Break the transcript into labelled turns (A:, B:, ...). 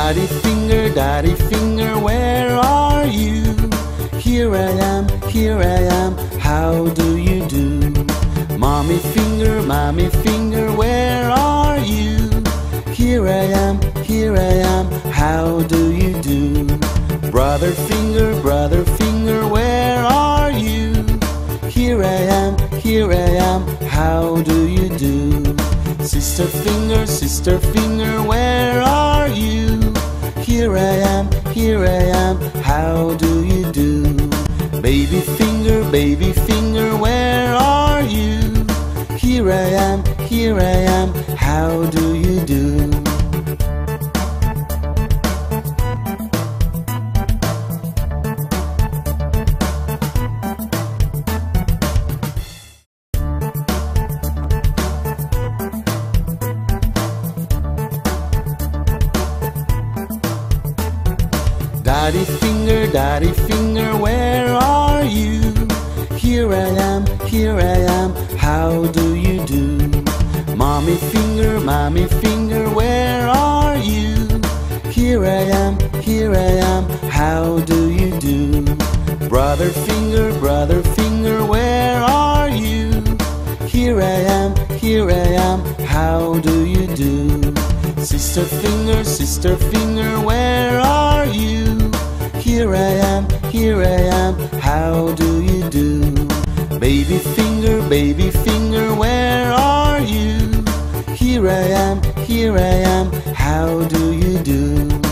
A: Daddy finger, where are you? Here I am, how do you do? Mommy finger, where are you? Here I am, how do you do? Brother finger, where are you? Here I am, how do you do? Sister finger, where are you? Here I am, how do you do? Baby finger, where are you? Here I am, how do you do? Daddy finger, where are you? Here I am, how do you do? Mommy finger, where are you? Here I am, how do you do? Brother finger, where are you? Here I am, how do you do? Sister finger, where are you? Here I am, how do you do? Baby finger, where are you? Here I am, how do you do?